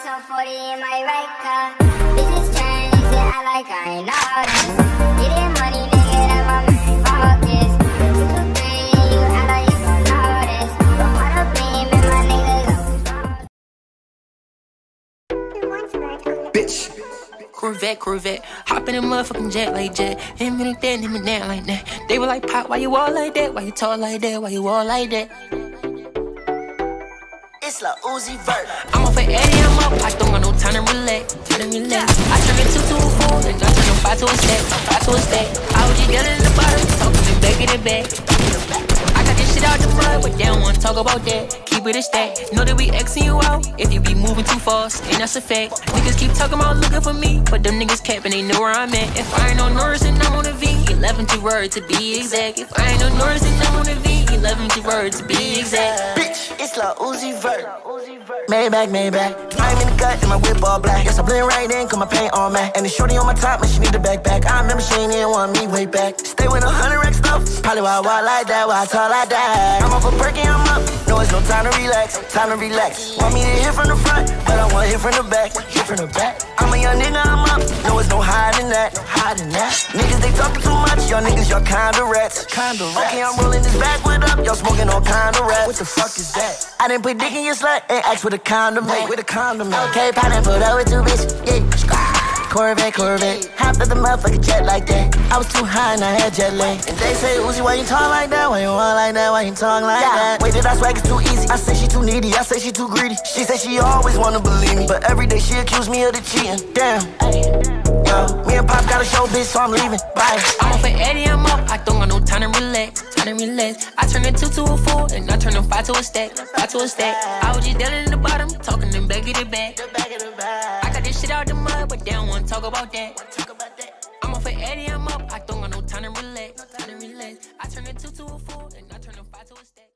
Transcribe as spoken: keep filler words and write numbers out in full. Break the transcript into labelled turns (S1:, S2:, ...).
S1: so forty in my right car. Bitches trying to say I like I ain't noticed. Getting money, nigga, that's my main focus. Two to three, and you act like you gon' notice. Don't wanna beam and my niggas always
S2: Bitch. Corvette, Corvette, hop in a motherfucking jet like jet. Him and that, him and that like that. They were like, Pop, why you all like that? Why you talk like that? Why you all like that?
S3: It's like Uzi Vert.
S2: I'm off at Eddie, I'm up. I don't got no time to relax, time to relax. I turn a two to a four, and I turn a five to a stack, five to a stack. I was just yelling in the bottom, talking to back in the back. I got this shit out the mud, but they don't wanna talk about that. Keep it a stack. Know that we Xing you out if you be moving too fast, and that's a fact. Niggas keep talking about looking for me, but them niggas capping, they know where I'm at. If I ain't on Norris, then I'm on a V. eleven to word to be exact. If I ain't on Norris, then I'm on a V. eleven to word to be exact.
S3: Bitch, it's like Uzi Vert. Maybach, Maybach. I'm in the cut and my whip all black. Guess I blend right in, cause my paint all matte. And the shorty on my top, man, she need a backpack. I remember she ain't even want me way back. Stay with a hundred rack stuff. Probably why I walk like that, why I talk like that. I'm off a perky, I'm up. No, it's no time to relax, time to relax. Want me to hit from the front, but I want hit from the back, hit from the back. I'm a young nigga, I'm up. No, it's no hiding that, no hiding that. Niggas, they talking too much. Y'all niggas, y'all kinda rats, kinda rats. Okay, I'm rolling this backwood up. Y'all smoking all kinda rats. What the fuck is that? I didn't put dick in your slut and ask with a condom, mate. With a condom, mate. Okay, pound put up with two bitches, yeah. Corvette, Corvette. Hopped at the motherfucking jet like that. I was too high and I had jet lag. And they say, Uzi, why you talk like that? Why you walk like that? Why you talk like yeah. that? Wait, did I swag it's too easy? I say she too needy. I say she too greedy. She say she always wanna believe me, but every day she accuse me of the cheating. Damn. Yo, me and Pop got a show, bitch, so I'm leaving. Bye.
S2: I'm off at Eddie, I'm up. I don't got no time to relax, time to relax. I turn a two to a four, and I turn a five to a stack, five to a stack. I was just yelling in the bottom, talking them back of the back. I got this shit out the mud, but they don't wanna talk about that. I'm off at Eddie, I'm up. I don't got no time to relax, time to relax. I turn a two to a four, and I turn a five to a stack.